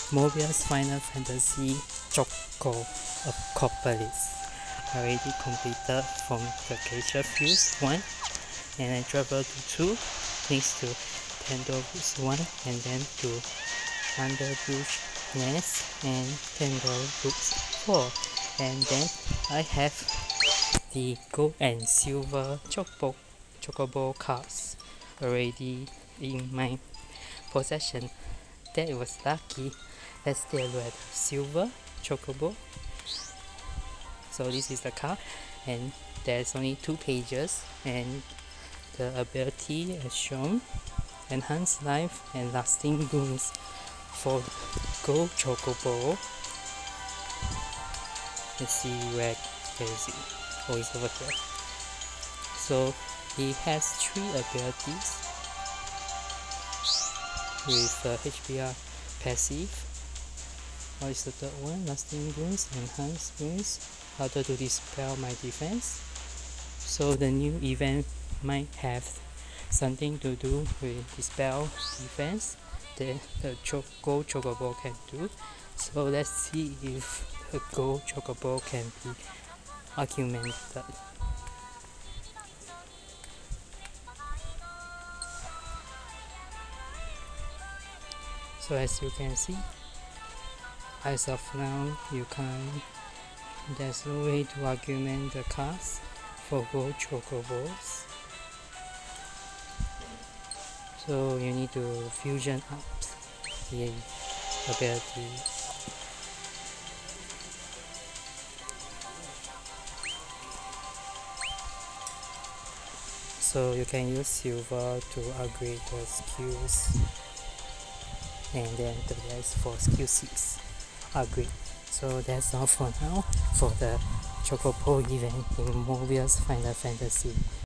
Mobius Final Fantasy Choco Apocalypse. I already completed from the Glacier Fuse 1, and I traveled to 2, next to Tendrils 1, and then to Underbrush Nest and Tendrils 4, and then I have the gold and silver chocobo cards already in my possession. That was lucky. Let's take a look at the silver chocobo. So this is the card, and there's only 2 pages, and the ability is shown: enhanced life and lasting wounds for gold chocobo. Let's see where is it. Oh, it's over there. So he has 3 abilities with HBR passive. What is the third one? Lasting wounds, enhanced wounds, harder to dispel my defense. So the new event might have something to do with dispel defense that the gold chocobo can do. So let's see if the gold chocobo can be augmented. So as you can see, as of now, there's no way to augment the cards for gold chocobos. So you need to fusion up the ability. So you can use silver to upgrade the skills, and then the rest for skill 6 upgrade. So that's all for now for the Chocobo event in Mobius Final Fantasy.